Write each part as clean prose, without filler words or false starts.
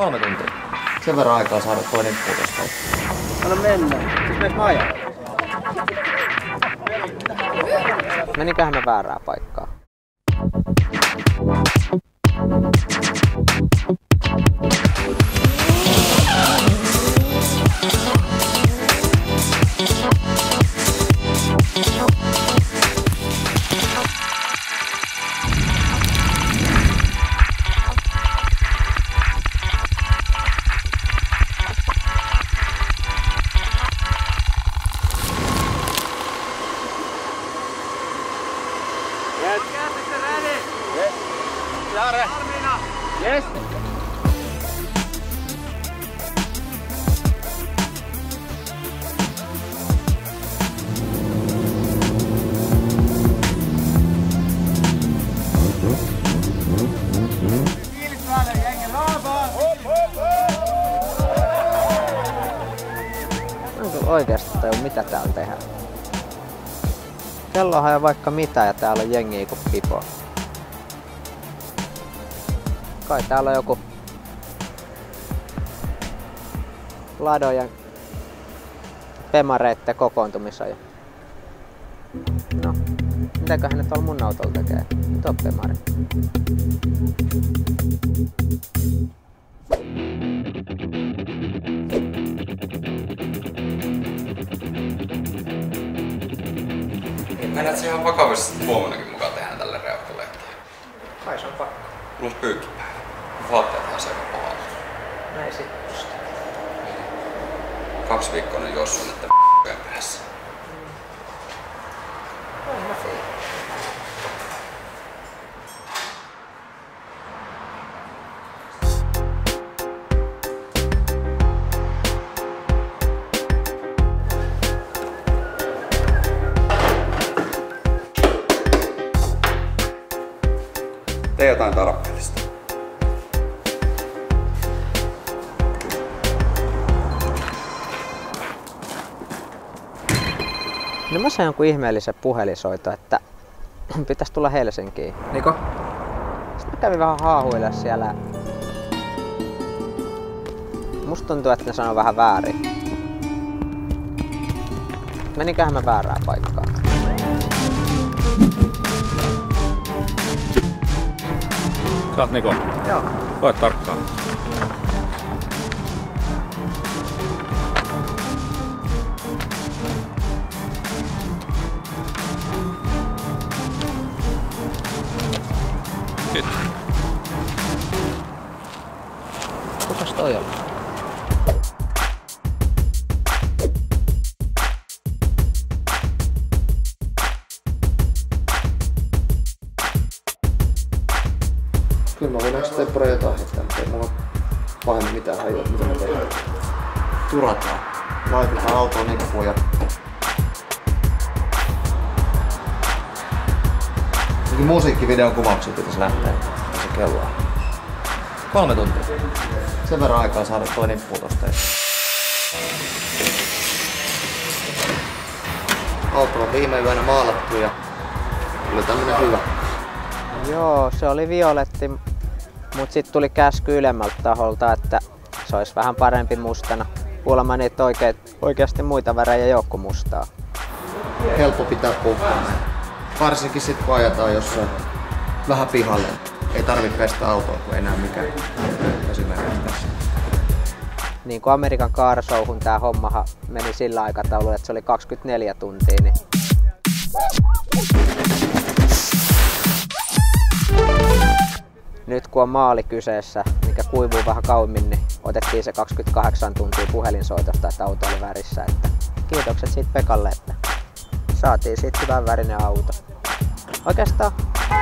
3 tuntia. Sen verran aikaa saada toi nippu tosta. Anna mennä. Siis meet majaa. Meniköhän me väärää paikkaa? Yes. Oikeesti tajua mitä täällä tehdään. Kellohan jo vaikka mitä ja täällä on jengiä kuin pipo. Kai täällä on joku ladojen pemareitten kokoontumisajo. No, mitäköhän ne tuolla mun autolla tekee? Nyt on pemari. Mennät se ihan vakavasti huomennakin mukaan tehdään tälle reuhkalehteen? Kai se on pakko. Mulla on pyykkipäivä. Vaatteethan se aika pahaa. Näin sit just. 2 viikkoa nyt Jossun, että perässä. On mä tiedä. Tee jotain tarpeellista. No mä sain jonkun ihmeellisen puhelinsoito, että pitäis tulla Helsinkiin. Niko? Sitten mä kävin vähän haahuilla siellä. Musta tuntuu, että ne sanoo vähän väärin. Meniköhän mä väärää paikkaa? Sä oot Niko? Joo. Koe tarkkaan. Kiitos. Kukas toi on? Kyllä mä voin sitten jotain heittää, mutta ei mulla pahemmin mitään hajua, mitä me tehdään. Turataan. Laitetaan autoon nippuun ja... musiikkivideon kuvauksia pitäisi lähteä. Se kello on. 3 tuntia. Sen verran aikaa saada toi nippu tosta. Auto on viime yönä maalattu ja oli tämmönen hyvä. Joo, se oli violetti, mut sit tuli käsky ylemmältä taholta, että se olisi vähän parempi mustana. Kuulemma niitä oikeasti muita värejä ei oo kuin mustaa. Helppo pitää puhtaana. Varsinkin sit kun ajetaan jossain vähän pihalle. Ei tarvitse pestä autoa, kun ei näe mikään esimerkiksi tässä. Niin kuin Amerikan Car Showhun tää hommahan meni sillä aikataululla, että se oli 24 tuntia. Niin... Nyt kun on maali kyseessä, mikä kuivuu vähän kauemmin, niin otettiin se 28 tuntia puhelinsoitosta, että auto oli värissä. Että kiitokset siitä Pekalle, että saatiin siitä hyvän värinen auto. Oikeastaan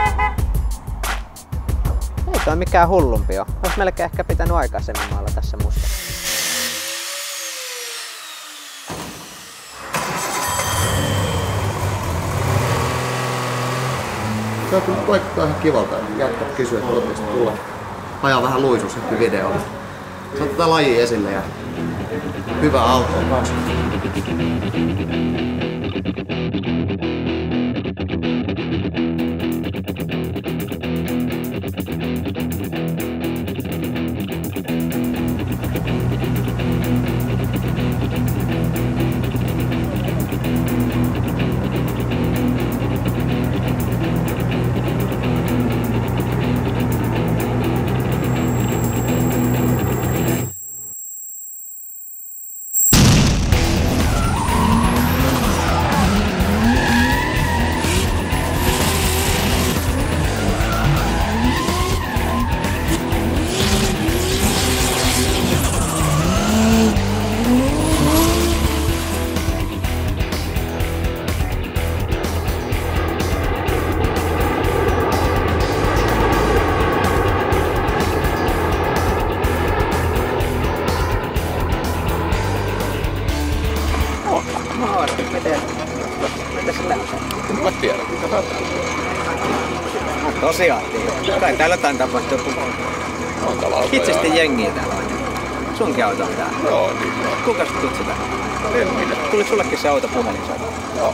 ei toi mikään hullumpi oo. Ois melkein ehkä pitänyt aikaisemmin maalata se musta. Tämä kyllä vaikuttaa ihan kivalta. Jatkat kysyä, että voitteko tulla ajaa vähän luisusetkin videolla. Sä otetaan laji esille ja hyvä auto on kanssa. sijaattiin. Kai täällä jotain tapahtuu, kun itsestä jengiä täällä on. Sunkin auto on täällä. Joo, niin. Kuinka sä tulet sitä? Tuliko sullekin se auto puhelinsoitto? Joo,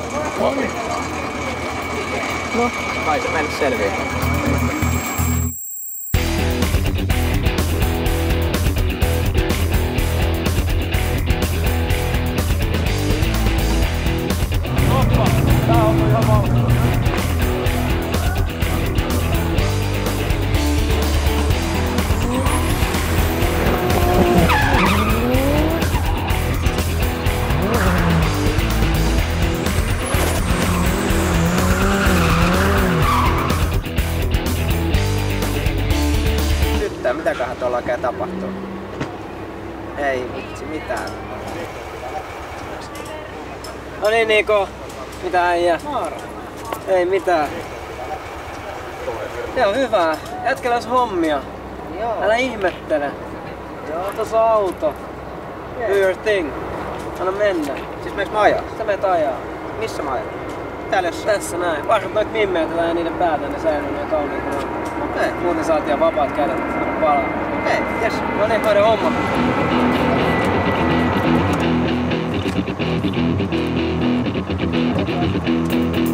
No, kai se meille selviää. Mitäköhän tuolla oikein tapahtuu? Ei vitsi mitään. No niin Niko. Mitä äijä? Maara. Ei mitään. Se on hyvä. Jätkellä olisi hommia. Joo. Älä ihmettele. Joo. Tuossa on auto. Yeah. Do your thing. Anna mennä. Siis meneekö mä ajaa? Sä menet ajaa. Missä mä ajan? Täällä jossain. Tässä näin. Vaikka noit mimmeitä ja niiden päätä, ne säilyy niin kauniin kuin on. Okei. Muuten saatiin vapaat kädet. Palaa. Okei, jes. No niin, hoida homma. Thank you.